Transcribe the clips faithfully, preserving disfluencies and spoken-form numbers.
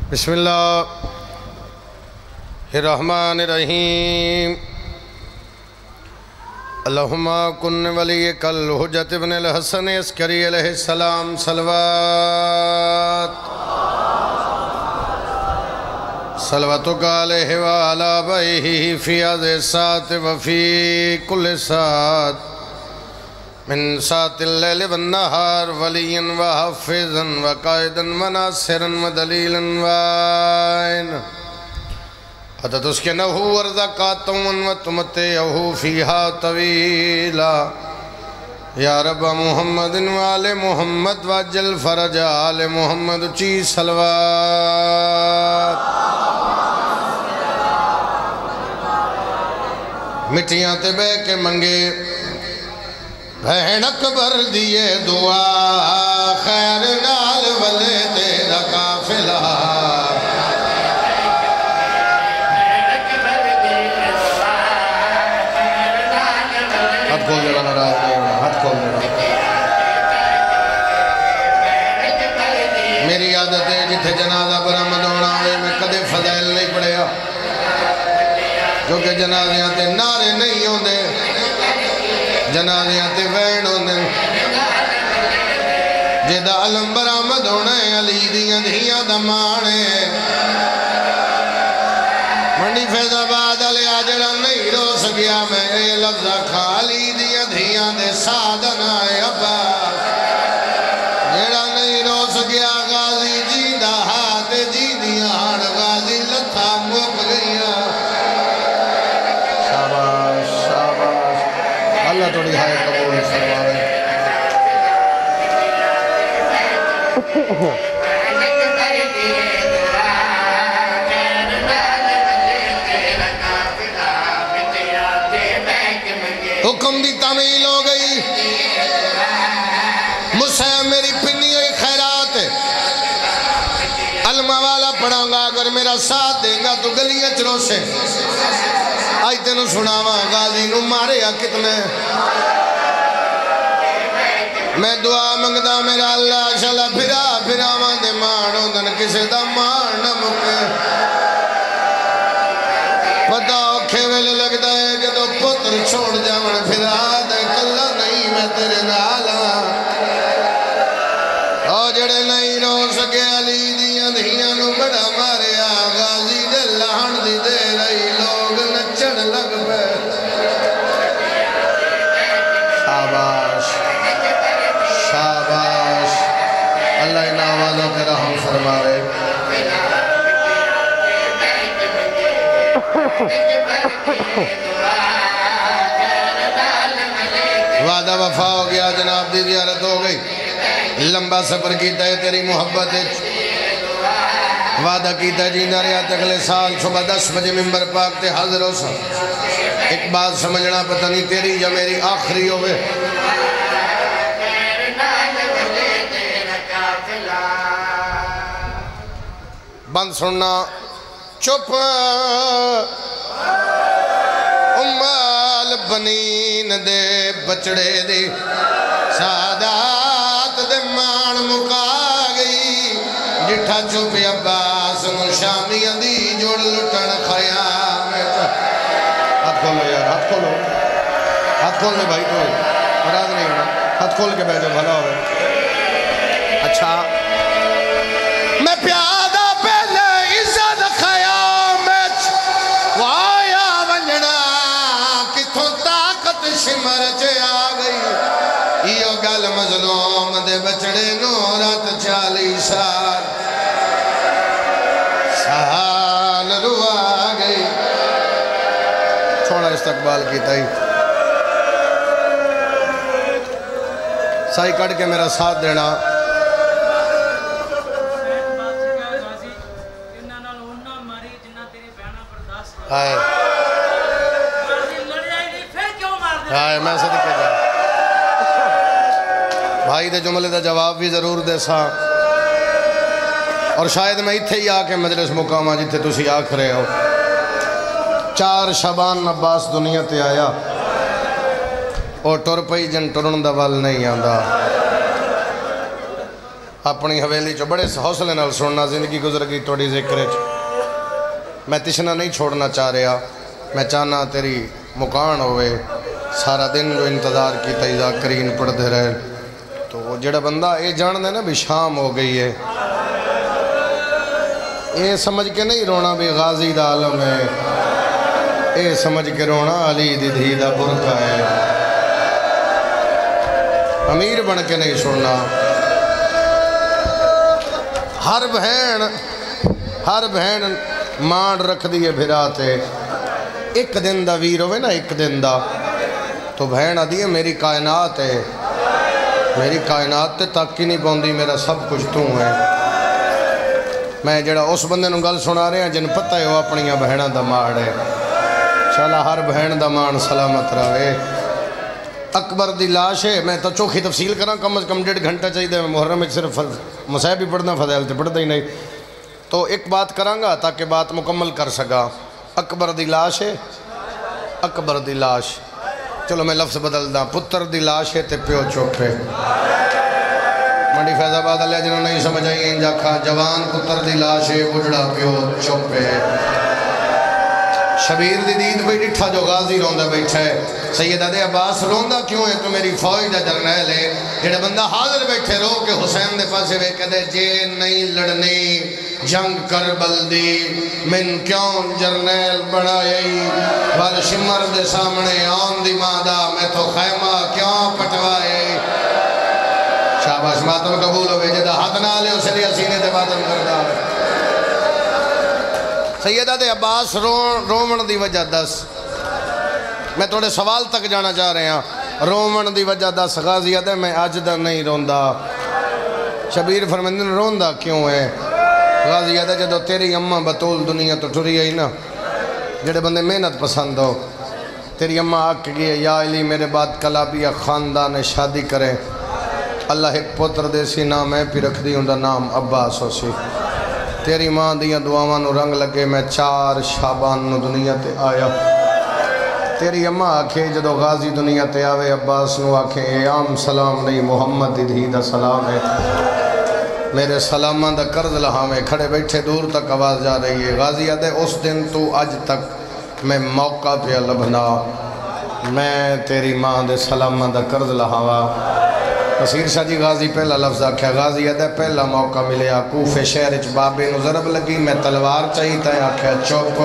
بسم اللہ الرحمن الرحیم اللہم کن ولیک الحجت ابن الحسن عسکری علیہ السلام صلوات صلواتک علیہ وعلا بیہ فی هذه الساعة وفی کل ساعت من ساعت اللیل والنہار ولیا وحفظا وقائدا وناصرا ودلیلا وعین حتی تسکنہو ورزقاتا وتمتعہو فیہا طویلا یا رب محمد وآل محمد واجل فرج آل محمد چی صلوات مٹیاں تے بے کے منگے بہن اکبر دیئے دعا خیر نال ولے تیرا قافلہ ہاتھ کھول دے رہا ناراض نہیں ہونا ہاتھ کھول دے رہا میری عادت ہے جتھے جنازہ برآمد ہونا ہوئے میں کدے فضائل نہیں پڑھیا کیونکہ جنازیاں تے نعرے نہیں ہوندے جنازیاں تے وین ہوندے جدہ علم برآمد ہونا ہے علی دیاں دھیاں دمانے منڈی فیض آباد علی آجڑا نہیں رو سکیا میں اے لفظہ خالی دیاں دھیاں دے سادنا ہے عباس جڑا نہیں رو سکیا غازی جیندہ ہاتھ جی دیاں ہاں غازی لتھا مک گئیاں شاباش شاباش اللہ توڑی ہائے قبول فرمائے حکم دی تعمیل ہو گئی مسیح میری پنی ہوئی خیرات ہے علمہ والا پڑھاں گا اگر میرا ساتھ دیں گا تو گلیاں چرو سے آئی تینو سناواں غازی نو مارے یا کتنے میں دعا منگدا میرا اللہ شالا پھرا پھرا ماندے مانو دن کسے دا مان نہ مکے پتہ اوکھے ویلے لگتا ہے جدو پتر چھوڑ جاون پھرا دے کلہ نہیں میں تیرے نالا او جڑے نہیں رو سکے علی دیاں دھیاں نو بڑا مارے غازی دے لہن دی دے رہی لوگ نچڑ لگ پہ شاباش شاباش اللہ ان آوازوں کے رحم فرمائے وعدہ وفا ہو گیا جناب دی زیارت ہو گئی لمبا سفر کیتا ہے تیری محبت ہے وعدہ کیتا ہے جیندہ ریات اگلے سال صبح دس بجے ممبر پاک تے حاضر ہو سا ایک بات سمجھنا پتہ نہیں تیری یا میری آخری ہوئے بند سننا چپ امال بنین دے بچڑے دی سادات دے مان مکا گئی جٹھا چپ عباس مشامیاں دی جوڑ لٹن خیام ہاتھ کھولو یار ہاتھ کھولو ہاتھ کھول لے بھائی تو مراد نہیں ہونا ہاتھ کھول کے بیٹھے بھلا ہوئے اچھا میں پیادہ پہلے عزت خیامت وایا ونجنا کتھوں طاقت شمر چے آ گئی ایو گل مظلوم دے بچڑے نورت چالی سال سال رو آ گئی چھوڑا استقبال کی تائی سائی کٹ کے میرا ساتھ دینا آئے آئے میں صدقے جا بھائی دے جملے دا جواب بھی ضرور دے سا اور شاید میں اتھے ہی آکے مجلس مقامہ جتھے تسی آکھ رہے ہو چار شبان عباس دنیا تے آیا اور ٹور پئی جن ٹرن دا وال نہیں آندہ اپنی حویلی چو بڑے حوصلے نال سننا زندگی گزر گئی توڑی ذکر چ میں تشنا نہیں چھوڑنا چاہ رہا میں چاہنا تیری مکان ہوئے سارا دن جو انتظار کی تیزا کرین پڑھ دے رہے تو جڑا بندہ اے جان دے نا بھی شام ہو گئی ہے اے سمجھ کے نہیں رونا بھی غازی دا عالم ہے اے سمجھ کے رونا علی دی دھی دا برکہ ہے امیر بن کے نہیں سننا ہر بہن ہر بہن مان رکھ دیئے بھراتے ایک دن دا ویر ہوئے نا ایک دن دا تو بہن آدھی ہے میری کائنات ہے میری کائنات تے تک ہی نہیں پوندی میرا سب کچھ تو ہے میں جڑا اس بندے نو گل سنا رہے ہیں جن پتہ ہے وہ اپنیاں بہناں دا ماڑ ہے چلا ہر بہن دا مان سلامت رہے اکبر دی لاش ہے میں تو چوکھی تفصیل کرنا کم از کم ڈیڑھ گھنٹہ چاہیے دے میں محرم میں صرف مسائب بھی پڑھنا فضائل تے پڑھتا ہی نہیں تو ایک بات کرانگا تاکہ بات مکمل کر سکا اکبر دی لاش ہے اکبر دی لاش چلو میں لفظ بدل دا پتر دی لاش ہے تے پیو چوپ ہے منڈی فیض آباد علیہ جنہوں نہیں سمجھ آئی انجا کھا جوان پتر دی لاش ہے بجڑا پیو چوپ ہے شبیر دی دید بھئی ڈٹھا جو غازی روندہ بیٹھا ہے سیدہ دے عباس روندہ کیوں ہے تو میری فوج دا جرنیل ہے جڑے بندہ حاضر بیٹھے رو کہ حسین دے پاسے بے کہتے جے نہیں لڑنی جنگ کربل دی من کیوں جرنیل بڑھائی وال شمر دے سامنے آن دی مادہ میں تو خیمہ کیوں پٹوائے شاباش ماتم قبول ہوئے جدہ ہاتھ نہ لے اسے لیا سینے دے باتم کردہ سیدہ دے عباس رومن دی وجہ دس میں توڑے سوال تک جانا چاہ رہے ہیں رومن دی وجہ دس غازیہ دے میں آج دا نہیں روندہ شبیر فرمندن روندہ کیوں ہے غازیہ دے جدو تیری اممہ بطول دنیا تو ٹھری ہے نا جڑے بندے محنت پسند ہو تیری اممہ آکھ گئی یا علی میرے بعد کلابیہ خاندان شادی کرے اللہ ایک پتر دے سی نام ہے پھر رکھ دی اندہ نام عباس ہو سی تیری ماں دیاں دعاواں نو رنگ لگے میں چار شابان نو دنیا تے آیا تیری اممہ آکھے جدو غازی دنیا تے آوے عباس نو آکھے اے عام سلام نہیں محمد دی دھی دا سلام ہے میرے سلامہ دا کرد لہاں میں کھڑے بیٹھے دور تک آواز جا رہی ہے غازی آدھے اس دن تو آج تک میں موقع پہ لبنا میں تیری ماں دے سلامہ دا کرد لہاں نصیر شاہ جی غازی پہلا لفظ آکھا غازی آدھے پہلا موقع ملیا کوفے شہرچ بابے نو ضرب لگی میں تلوار چاہی تائیں آکھا چوپ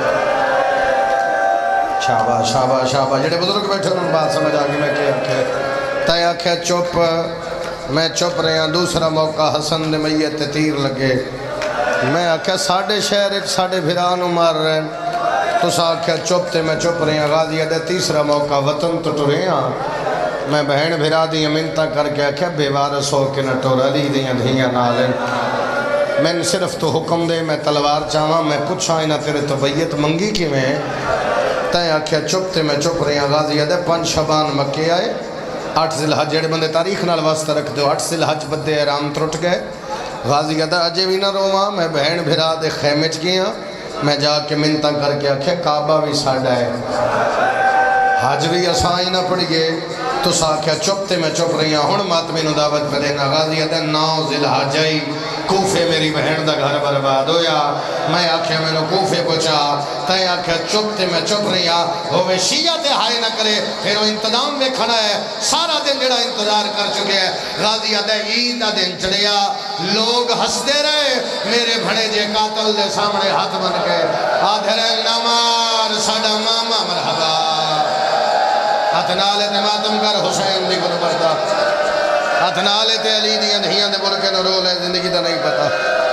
شابہ شابہ شابہ جڑے بزرگ بیٹھے انہوں بات سمجھ آگی میں کیا آکھا تائیں آکھا چوپ میں چپ رہے ہیں دوسرا موقع حسن دے میت تیر لگے میں آکھا ساڑھے شہرچ ساڑھے بھرانو مار رہے ہیں تو سا آکھا چپ تے میں چپ رہے ہیں غازی آدھے تیسرا موقع وطن تو ٹرے ہیں میں بہن بھرا دیاں منتہ کر کے آکھا بے وارس ہو کے نہ ٹورا لی دیاں دھیاں نالیں میں نے صرف تو حکم دے میں تلوار چاہاں میں کچھ آئینہ تیرے طبیعت منگی کی میں تائیں آکھا چپ تے میں چپ رہی ہیں غازی آدھے پنج شبان مکے آئے آٹھ ذی الحج جڑے بندے تاریخ نال واسطہ رکھ دو آٹھ ذی الحج بدے احرام ترٹ گئے غازی آدھے اجے بھی نہ روماں میں بہن بھرا دے خیمچ گیا میں جا کے منتہ کر کے آکھا کعبہ بھی ساڑھا ہے حج بھی اسائی نہ پڑ گئے تو ساکھیا چپتے میں چپ رہی ہیں ہون ماتمی نو دعوت پہ دینا غازی ہے نو ذی الحجائی کوفے میری بہن دا گھر برباد ہویا میں آکھیا میں نو کوفے پہنچا تائیں آکھیا چپتے میں چپ رہی ہیں ہوئے شیعہ تے ہائے نہ کرے پھر وہ انتظام میں کھڑا ہے سارا دن جڑا انتظار کر چکے ہیں غازی ہے عید دا دن چڑیا لوگ ہس دے رہے میرے بھڑے جے قاتل دے سامنے ہاتھ بن کے آدھے رہے نمار ساڑا ماما مرحبا ہاتھ نالے تے ماتم کر حسین دی گل بردہ ہاتھ نالے تے علی دیاں دھیاں دے ملکے نو رول ہے زندگی دا نہیں پتا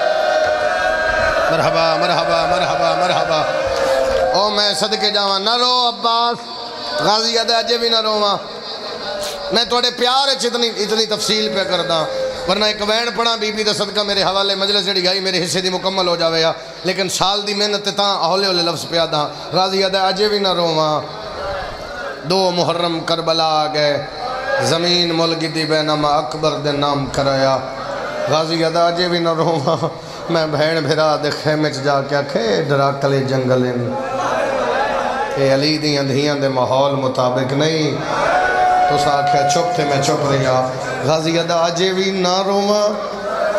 مرحبا مرحبا مرحبا مرحبا او میں صدقے جاواں نہ رو عباس غازی آدھے اجے بھی نہ رواں میں توڑے پیار اتنی اتنی تفصیل پہ کردہ ورنہ ایک وین پڑھا بی بی دا صدقہ میرے حوالے مجلس جڑی گئی میرے حصے دی مکمل ہو جاوے یا لیکن سال دی محنت تاں اولے اولے لفظ پہ آدھا غازی آدھے اجے بھی نہ رواں دو محرم کربلا آگئے زمین ملگی دی بینما اکبر دے نام کرایا غازی ادا جے بھی نہ روما میں بہن بھرا دے خیمچ جا کے آکھے ڈراکلے جنگلیں اے علی دیاں دھیاں دے ماحول مطابق نہیں تو سا آکھے چپ تھے میں چپ رہا غازی ادا جے بھی نہ روما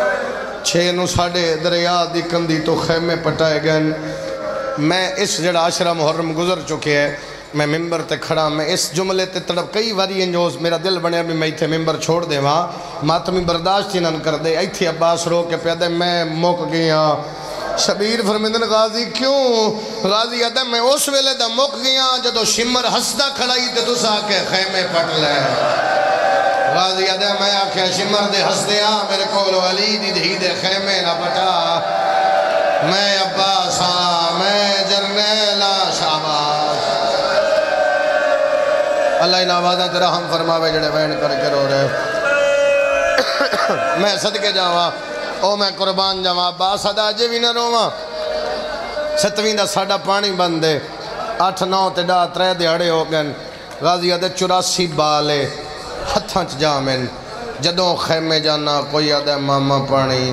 چھے نو ساڑھے دریا دی کندی تو خیمے پٹائے گئے. میں اس جڑا عشرہ محرم گزر چکے ہے میں ممبر تے کھڑا میں اس جملے تے تڑپ کئی واری انجوز میرا دل بنیا بھی میں ایتھے ممبر چھوڑ دے وہاں ماتمی برداشت ہی نہ کر دے. ایتھے عباس رو کے پیادے میں موک گیا. شبیر فرمیندن غازی کیوں؟ غازی آدھا میں اس ویلے دا موک گیا جدو شمر ہستا کھڑائی تے تو سا کے خیمے پٹ لے. غازی آدھا میں آکھیا شمر دے ہستے آ میرے کولو علی دی دھی دے خیمے نہ پٹا. میں عباس ہاں میں جرنیلا شاباش. اللہ انہا آوازیں تیرا ہم فرماوے جڑے بین کر کے رو رہے. میں صدقے جاواں او میں قربان جاواں عباس آدھا اجے بھی نہ رواں. ستویں دا ساڑھا پانی بندے آٹھ نو تے ڈا ترے دیہڑے ہو گئے. غازی آدھے چوراسی بالے ہتھاں چ جامن جدوں خیمے جانا کوئی آدھے ماما پانی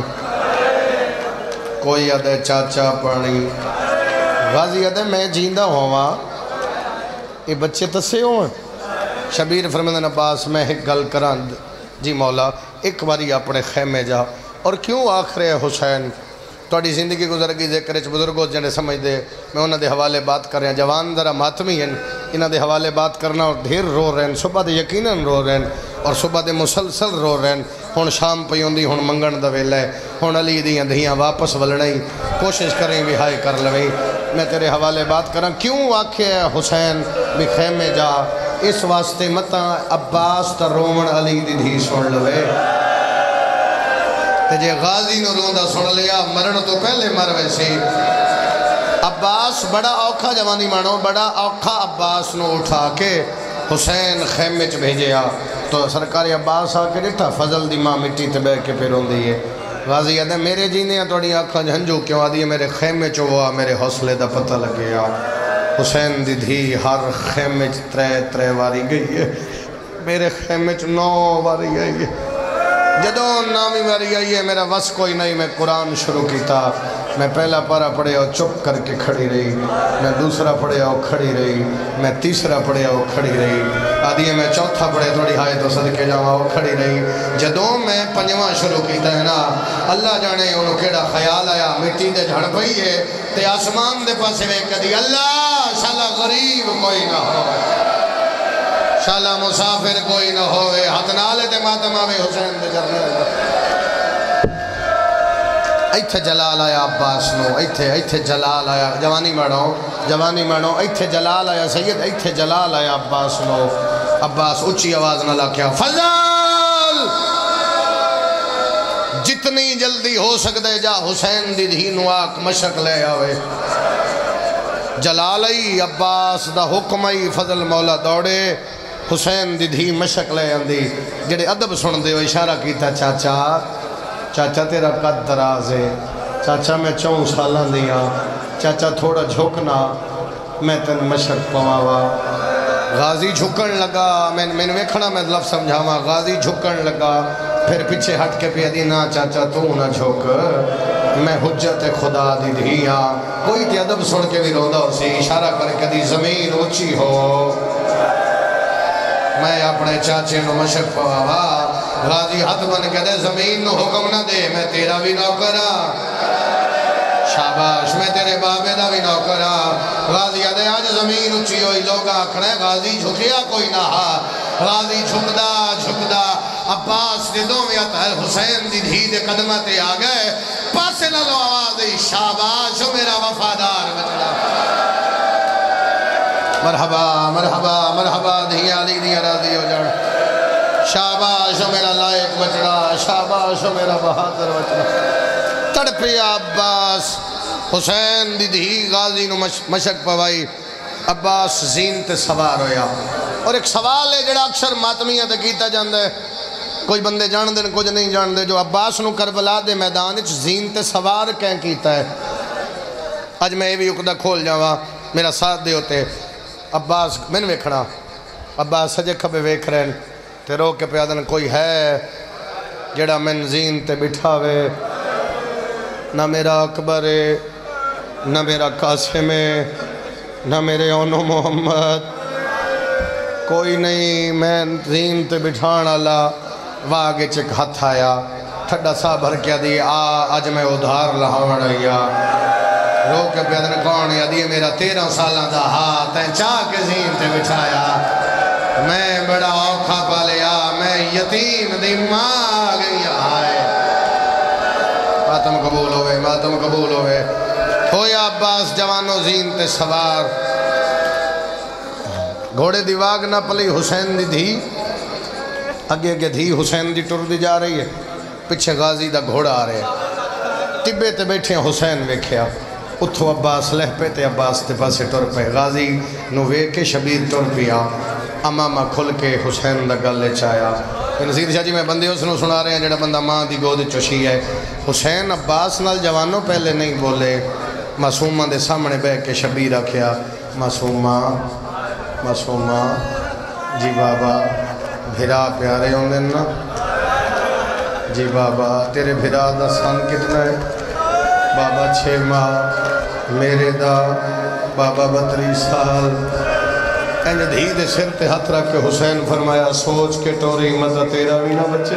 کوئی آدھے چاچا پانی. غازی آدھے میں جیندہ ہوا یہ بچے تسے ہوں. شبیر فرمیندن عباس میں ایک گل کران جی مولا ایک باری اپنے خیمے جا. اور کیوں آخرے حسین توڑی زندگی گزر گئی ذکر اچھ بزرگوں جنہیں سمجھ دے میں انہوں دے حوالے بات کر رہے ہیں. جوان ذرا ماتمی ہیں انہوں دے حوالے بات کرنا اور ڈھیر رو رہے ہیں. صبح دے یقیناً رو رہے ہیں اور صبح دے مسلسل رو رہے ہیں. ہون شام پیون دی ہون منگن دا ویلہ ہے ہون علی دیاں دھیاں واپس ولڑیں کوشش کریں بھی ہائے کر لویں. میں تیرے حوالے بات کریں کیوں آکھے حسین بھی خیمے جا اس واسطے متا عباس تا رومن علی دی دھی سن لوے. تے جے غازی نو روندہ سن لیا مرن تو پہلے مر ویسے. عباس بڑا اوکھا جوانی مانو بڑا اوکھا عباس نو اٹھا کے حسین خیمے چ بھیجیا تو سرکاری عباس آ کے ڈٹھا فضل دی ماں مٹی تے بے کے پھر ہوندی ہے. غازی آدھے میرے جینے ہیں توڑی آنکھاں جھنجو کیوں آدھی ہے میرے خیمے چو ہوا میرے حوصلے دا پتہ لگیا. حسین دی دھی ہر خیمے چ ترے ترے واری گئی ہے میرے خیمے چ نو واری گئی ہے. جدوں نامی واری آئی ہے میرا وس کوئی نہیں میں قرآن شروع کیتا. میں پہلا پارا پڑھے اور چپ کر کے کھڑی رہی. میں دوسرا پڑھے اور کھڑی رہی. میں تیسرا پڑھے اور کھڑی رہی. آدھی ہے میں چوتھا پڑھے تھوڑی ہائے تو صدقے جاواں اور کھڑی رہی. جدوں میں پنجواں شروع کیتا ہے نا اللہ جانے انہوں کیڑا خیال آیا مٹی دے جھڑ پئی ہے تے آسمان دے پاسے میں کدی اللہ شالا غریب کوئی نہ ہو شالا مسافر کوئی نہ ہوئے ہاتھ نالے تے ماتم آوے حسین دے جرنے ایتھے جلال آیا عباس نو ایتھے ایتھے جلال آیا جوانی مانو جوانی مانو ایتھے جلال آیا سید ایتھے جلال آیا عباس نو. عباس اچھی آواز نہ لاکھیا فضل جتنی جلدی ہو سکتے جا حسین دی دھی نواک مشک لے آوے. جلال آئی عباس دا حکم آئی فضل مولا دوڑے حسین دی دھی مشک لے آندی. جڑے ادب سن دے وہ اشارہ کیتا چاچا چاچا تیرا قد دراز ہے چاچا میں چون سالان دیا چاچا تھوڑا جھکنا میں تن مشک پواوا. غازی جھکن لگا میں میں نے ویکھنا میں لفظ سمجھاواں. غازی جھکن لگا پھر پیچھے ہٹ کے پہ دی نا چاچا تو نہ جھک میں حجت خدا دی دھیاں. کوئی تی ادب سن کے بھی روندہ ہو سی اشارہ کر کے دی زمین اچھی ہو میں اپنے چاچے نو مشک پواوا. غازی ہاتھ بن کے دے زمین نو حکم نہ دے میں تیرا بھی نوکرا شاباش میں تیرے بابے دا بھی نوکرا. غازی آدھے آج زمین اچھی ہوئی لوگا کھڑے غازی جھکیا کوئی نہ ہا. غازی جھکدا جھکدا عباس دے دو میں آتا ہے حسین دی دھی دے قدمتے آگئے پاسے نہ لو آواز دی شاباش میرا وفادار بچڑا. مرحبا مرحبا مرحبا دھیا علی دیا راضی ہو جانا. شاباش میرا لائق بچڑا شاباش میرا بہادر بچڑا. تڑپی عباس حسین دی دھی غازی نو مشک پوائی. عباس زین تے سوار ہویا. اور ایک سوال ہے جڑا اکثر ماتمیہ تے کیتا جاندے کوئی بندے جان دے کچھ نہیں جان دے جو عباس نو کربلا دے میدان اچھ زین تے سوار کہیں کیتا ہے. آج میں یہ بھی اقدہ کھول جاواں میرا ساتھ دے ہوتے. عباس میں نے ویکھنا عباس سجے کھبے ویکھ رہے ہیں تے رو کے پیادن کوئی ہے جڑا من زین تے بٹھاوے. نہ میرا اکبر ہے نہ میرا قاسم ہے نہ میرے اونو محمد کوئی نہیں. میں زین تے بٹھان اللہ واگے چک ہتھ آیا ٹھڈا سا بھر کیا دی آ اج میں ادھار لہاوڑ یا رو کے پیدن کون یا دی میرا تیرہ سالہ دا ہاتھ ہے چاہ کے زین تے بچھایا میں بڑا اوکھا پالیا میں یتیم دی ماں گئی آئے ماتم قبول ہوئے ماتم قبول ہوئے ہویا عباس جوانو زین تے سوار گھوڑے دی واگ نہ پلی حسین دی دھی اگے اگے دھی حسین دی ٹر دی جا رہی ہے پچھے غازی دا گھوڑا آ رہے ٹبے تے بیٹھے حسین ویکھیا اتھو عباس لہ پہ تے عباس تے پاسے ٹر پہ غازی نو ویکے شبیر ٹر پیا امامہ کھل کے حسین دا گلے چایا نصیر شاہ جی میں بندے اس نو سنا رہے ہیں جڑا بندہ ماں دی گود چوشی ہے حسین عباس نال جوانوں پہلے نہیں بولے معصومہ دے سامنے بے کے شبیر آکھیا معصومہ معصومہ جی بابا بھرا پیارے ہوں دن نا جی بابا تیرے بھرا دا سن کتنا ہے بابا چھ ماہ میرے دا بابا بطری سال اینج دھی دے سر تے ہاتھ رکھ کے حسین فرمایا سوچ کے ٹوری مزہ تیرا بھی نہ بچے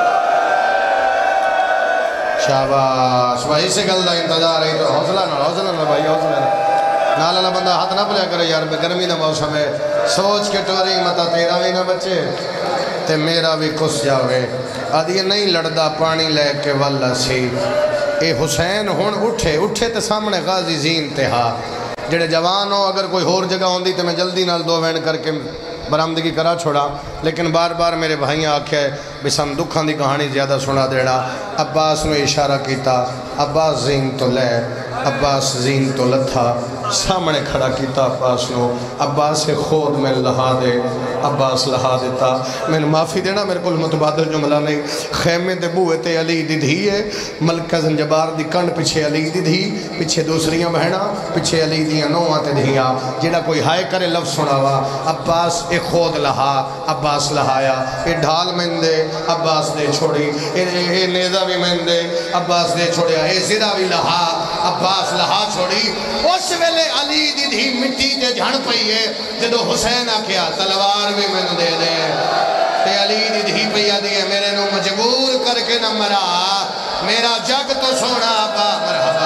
شاباش بھائی سے گل دا انتظار ہے تو حوصلہ نہ حوصلہ نہ بھائی حوصلہ نہ نالا نہ بندہ ہاتھ نہ پلیا کرے یار میں گرمی نہ موسم ہے سوچ کے ٹوری مزہ تیرا بھی نہ بچے تے میرا بھی کس جاوے آدھی نہیں لڑدا پانی لے کے والا سی اے حسین ہون اٹھے اٹھے تے سامنے غازی زین تے ہاں جڑے جوان ہو اگر کوئی اور جگہ ہوندی تو میں جلدی نال دو وین کر کے برامدگی کرا چھوڑا لیکن بار بار میرے بھائیاں آکھے بھی سن دکھاں دی کہانی زیادہ سنا دیڑا عباس نے اشارہ کیتا عباس زین تو لے عباس زین تو لتھا سامنے کھڑا کیتا عباس نو عباس خود میں لہا دے عباس لہا دیتا میں نے معافی دینا میرے کل متبادل جملہ نہیں خیمے دے بوئے تے علی دی دھی ہے ملکہ زنجبار دی کنڈ پچھے علی دی دھی پچھے دوسریاں بہنا پچھے علی دیاں نوہاں تے دھیاں جیڑا کوئی ہائے کرے لفظ سناوا عباس اے خود لہا عباس لہایا اے ڈھال میں دے عباس دے چھوڑی اے نیزہ بھی میں دے عباس دے چھوڑیا اے زرہ بھی لہا عباس لہا چھوڑی اس ویلے علی دی دھی مٹی دے جھڑ پئی ہے جدو حسین آکھیا تلوار بھی میں دے دے تے علی دی دھی پئی دیئے میرے نو مجبور کر کے نہ مرا میرا جگ تو سونا با مرحبا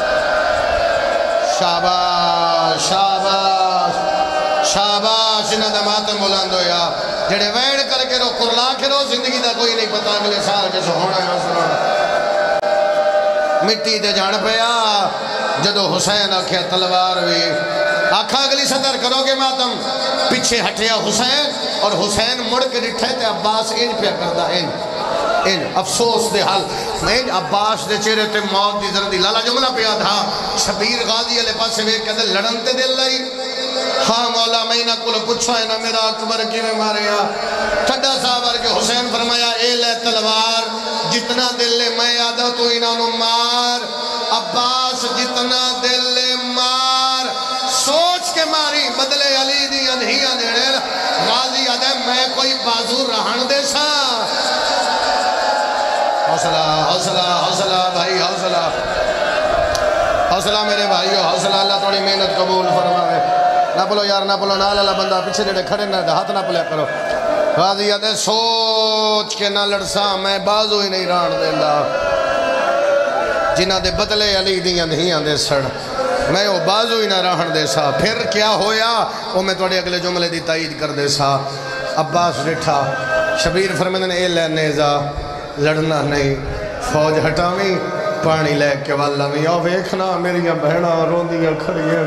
شاباش شاباش شاباش انہا دماتم بلند ہویا جڑے ویڑ کر کے رو کرلا کے رو زندگی دا کوئی نہیں پتا اگلے سال جیسے ہونا ہے سنونا مٹی دے جان پیا جدو حسین آکھیا تلوار بھی آکھا اگلی صدر کرو گے ماتم پیچھے ہٹیا حسین اور حسین مڑ کے ڈٹھے تے عباس انج پیا کردہ انج انج افسوس دے حال میں عباس دے چہرے تے موت دی زردی لالا جملہ پیا تھا شبیر غازی علیہ پاس سے ویک کہتے لڑنتے دل لائی ہاں مولا میں نہ کل پچھا ہے نہ میرا اکبر کی میں ماریا ٹھڈا صاحب کے حسین فرمایا اے لے تلوار جتنا دل لے میں یادہ تو انہوں نے مار عباس جتنا دل لے مار سوچ کے ماری بدلے علی دی انہیاں دیڑے غازی آدھے میں کوئی بازو رہن دے سا حوصلہ حوصلہ حوصلہ بھائی حوصلہ حوصلہ میرے بھائیو حوصلہ اللہ توڑی محنت قبول فرمائے نہ پلو یار نہ پلو نہ اللہ بندہ پیچھے جڑے کھڑے نہ ہاتھ نہ پلیا کرو غازی آدھے سوچ کے نہ لڑسا میں بازو ہی نہیں ران دے اللہ جنہ دے بدلے علی دیاں دھیاں دے سڑ میں وہ بازو ہی نہ رہن دے سا پھر کیا ہویا وہ میں توڑے اگلے جملے دی تائید کر دے سا عباس ڈٹھا شبیر فرمیدن اے لے نیزہ لڑنا نہیں فوج ہٹاویں پانی لے کے والا میں او ویکھنا میریاں بہناں روندیاں کھڑیاں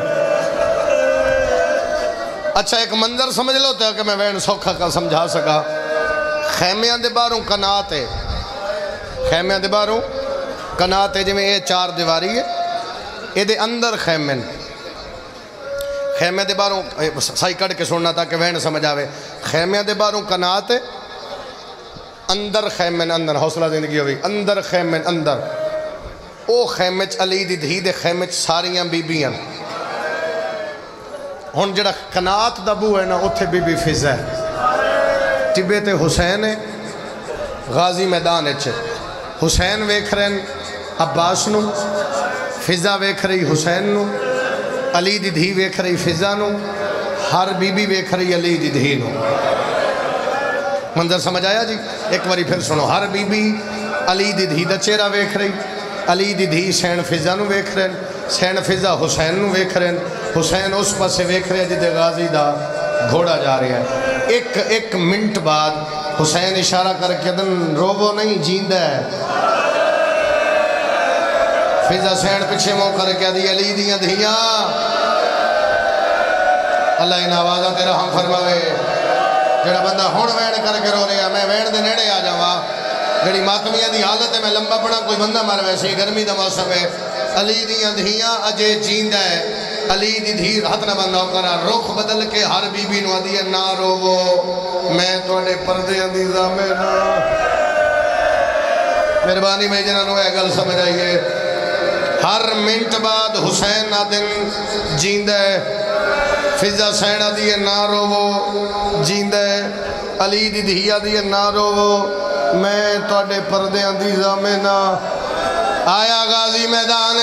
اچھا ایک منظر سمجھ لو تھا کہ میں وین سوکھا کا سمجھا سکا خیمیاں دے باروں کنات ہے خیمیاں دے باروں کنات ہے جی میں یہ چار دیواری ہے یہ دے اندر خیمین خیمیاں دے باروں سائی کڑ کے سننا تھا کہ وین سمجھ آوے خیمیاں دے باروں کنات ہے اندر خیمین اندر حوصلہ زندگی ہوئی اندر خیمین اندر او خیمچ علی دی دھی دے خیمچ ساریاں بی بیاں ہون جڑا کنات دبو ہے نا اتھے بی بی فضا ہے ٹبے تے حسین ہے غازی میدان اچھے حسین ویکھ رہن عباس نو فضا ویکھ رہی حسین نو علی دی دھی ویکھ رہی فضا نو ہر بی بی ویکھ رہی علی دی دھی نو منظر سمجھ آیا جی ایک باری پھر سنو ہر بی بی علی دی دھی دا چہرہ ویکھ رہی علی دی دھی سین فضا نو ویکھ رہے سین فضا حسین نو ویکھ رہے حسین اس پاسے ویکھ رہے جدے غازی دا گھوڑا جا رہا ہے ایک ایک منٹ بعد حسین اشارہ کر کے دن روبو نہیں جیندہ ہے فضا سین پچھے مو کر کے دی علی دیاں دھیاں اللہ ان آوازہ تیرا ہم فرماوے جڑا بندہ ہون وین کر کے رو رہا میں وین دے نیڑے آ جاوا جڑی ماتمیاں دی حالت ہے میں لمبا پڑا کوئی بندہ مر ویسے گرمی دا موسم ہے علی دیاں دھیاں اجے جیندہ ہے علی دی دھیر ہاتھ نہ بندہ کرا رخ بدل کے ہر بی بی نو دیئے نہ روو میں توڑے پردے اندیزہ میں نہ مہربانی میں جنہاں نو اے گل سمجھ آئیے ہر منٹ بعد حسین نہ دن جیندہ ہے فضا سینہ دیئے نہ روو جیندہ ہے علی دی دھیا دیئے نہ روو میں توڑے پردے اندیزہ میں نہ آیا غازی میدان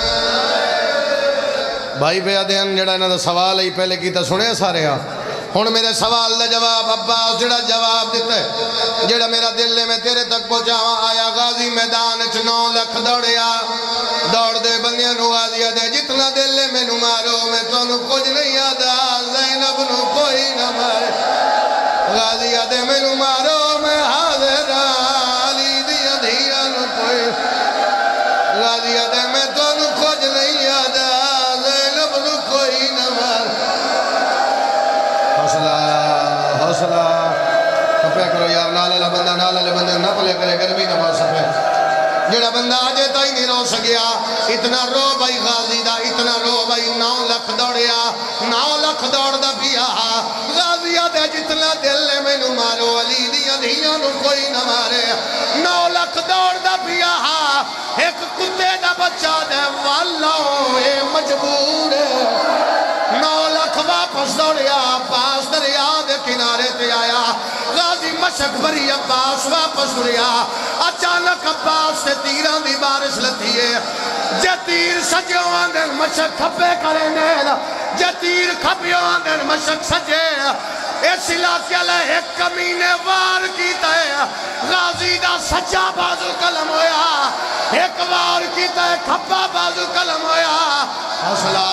بھائی پہ آدھین جڑا انہاں دا سوال ہی پہلے کی تا سنے سارے ہاں ہون میرے سوال دا جواب عباس جڑا جواب دیتا ہے جڑا میرا دل لے میں تیرے تک پہنچاواں آیا غازی میدان اچھ نو لکھ دوڑیا دوڑ دے بندیاں نو غازیہ دے جتنا دل لے میں نو مارو میں تو نو کچھ نہیں آدھا زینب نو کوئی نہ مارے غازیہ دے میں نو مارو میں حاضر علی دیا دھیا نو کوئی غازیہ دے میں تو نو کچھ نہیں آدھا زینب نو کوئی نہ مارے حوصلہ حوصلہ کپے کرو یار نالے لے بندہ نالے لے بندہ نہ پلے کرے گرمی نہ موسم ہے جڑا بندہ آجے تا ہی نہیں رو سکیا اتنا رو بھائی غازی دا اتنا رو بھائی نو لکھ دوڑیا نو لکھ دوڑ دا پیا غازی دے جتنا دل لے میں نو مارو علی دیاں دھیاں نو کوئی نہ مارے نو لکھ دوڑ دا پیا ایک کتے دا بچہ دے والوں اے مجبور نو لکھ واپس دوڑیا پاس دریا دے کنارے تے آیا غازی مشک بری عباس واپس دوڑیا اچانک عباس سے تیران دی بارش لتی ہے جے تیر سجے آندر مشک کھپے کرے نیل جے تیر کھپے آندر مشک سجے اس علاقے لئے ایک کمینے وار کیتا ہے غازی دا سچا بازو کلم ہویا ایک وار کیتا ہے کھپا بازو کلم ہویا حوصلہ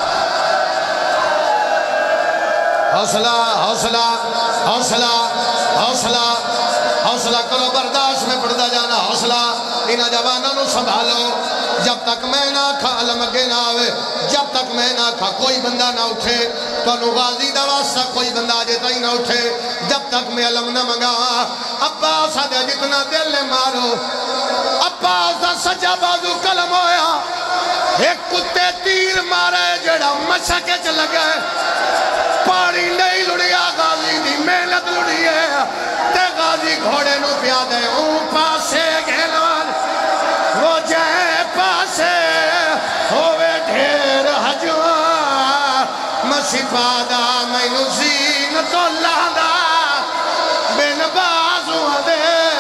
حوصلہ حوصلہ حوصلہ حوصلہ حوصلہ کرو برداشت میں پڑھتا جانا حوصلہ انہا جوانوں نو سنبھالو جب تک میں نہ کھا علم اگے نہ آوے جب تک میں نہ کھا کوئی بندہ نہ اٹھے تو انہوں غازی دا واسطہ کوئی بندہ آجے تائی نہ اٹھے جب تک میں علم نہ منگا عباس آدھے جتنا دل لے مارو عباس دا سجا بازو کلم ہویا ایک کتے تیر مارے جڑا مشکے چل گئے پاڑی نہیں لڑیا غازی دی محنت لڑی ہے تے غازی گھوڑے نو پیا دے اون پاسے گھلوان وہ جائے پاسے ہوئے ڈھیر حجوان مسیفادہ میں نو زینت اللہ دا بن بازو دے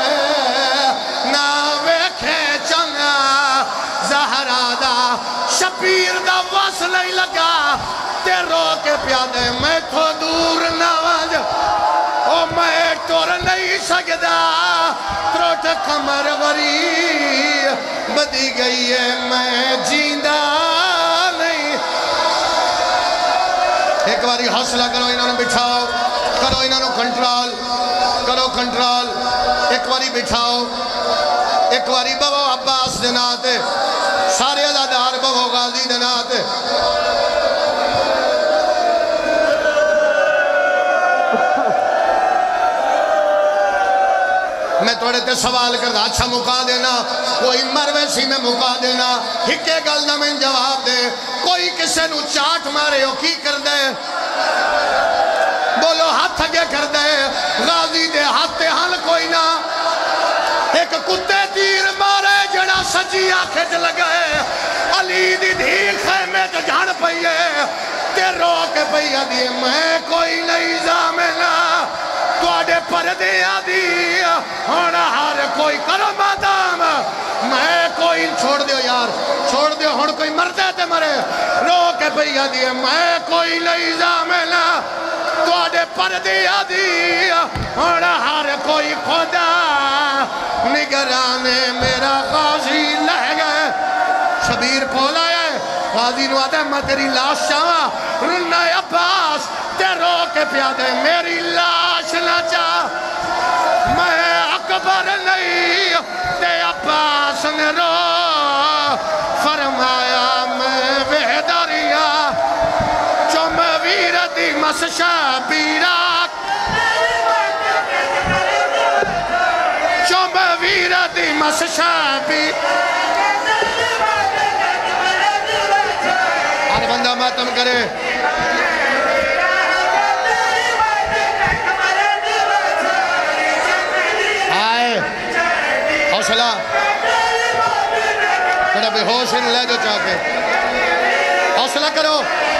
ناوے کھیچنا زہرہ دا شبیر دا وصل ہی لگا تے رو کے پیادے میں تو دور نواز او میں تور نہیں سکدا تروٹ کمر غری بدی گئی ہے میں جیندہ نہیں ایک باری حوصلہ کرو انہوں نے بٹھاؤ کرو انہوں نے کنٹرول کرو کنٹرول ایک باری بٹھاؤ ایک باری بابا عباس دناتے سارے عزادار بابا غازی دناتے میں توڑے تے سوال کر دا اچھا مکا دینا کوئی مرویسی میں مکا دینا ہکے گل نہ میں جواب دے کوئی کسے نو چاٹ مارے ہو کی کر دے بولو ہاتھ اگے کر دے غازی دے ہاتھ حل کوئی نہ ایک کتے تیر مارے جڑا سجی آنکھیں چ لگائے علی دی دھی خیمے تے جھڑ پئیے تے رو کے پئیا دیے میں کوئی نہیں زامنا توڑے پردے آدھی ہونا ہر کوئی کرو مادام میں کوئی چھوڑ دیو یار چھوڑ دیو ہون کوئی مردے تے مرے رو کے پہیا دیئے میں کوئی نہیں زامنا تو آدھے پر دیا دیا اور ہر کوئی خدا نگرانے میرا غازی لہ گئے شبیر پولا ہے غازی نو آدھے میں تیری لاش چاہاں رنہ عباس تے رو کے پیادے میری لاش نہ چاہ میں اکبر نہیں تے عباس نے رو فرمایا میں وحداریا جو میں ویردی مسشا بیراک جو میں ویردی مسشا بیراک ہر بندہ ماتم کرے آئے حوصلہ بڑا بے ہوش ان لے دو چاہ کے حوصلہ کرو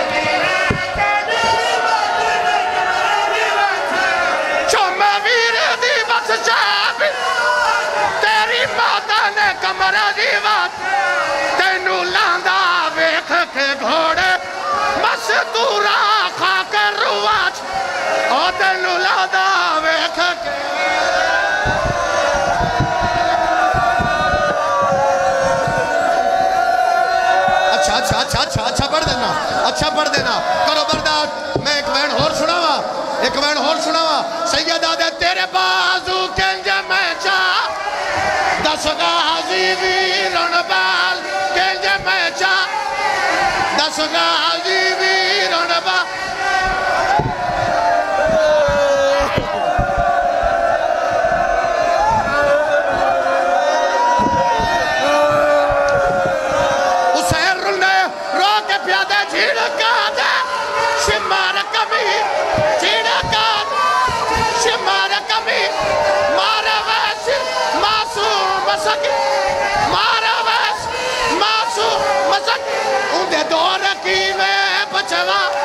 جو میں ویر دی بس شاب تیری ماتا نے کمرہ دیوات تینو لاندہ ویکھ کے گھوڑے مستورا خاک رواج او تینو لاندہ ویکھ کے اچھا اچھا اچھا اچھا پڑھ دینا اچھا پڑھ دینا کرو برداشت میں ایک وین ہور سناوا ایک وین ہور سناوا سیدہ دے تیرے بازو کنج میں چاہ دس غازی ویرن بال کنج میں چاہ دس غازی ویرن بال مارا ویس معصوم مسک اندھے دور کی میں بچوا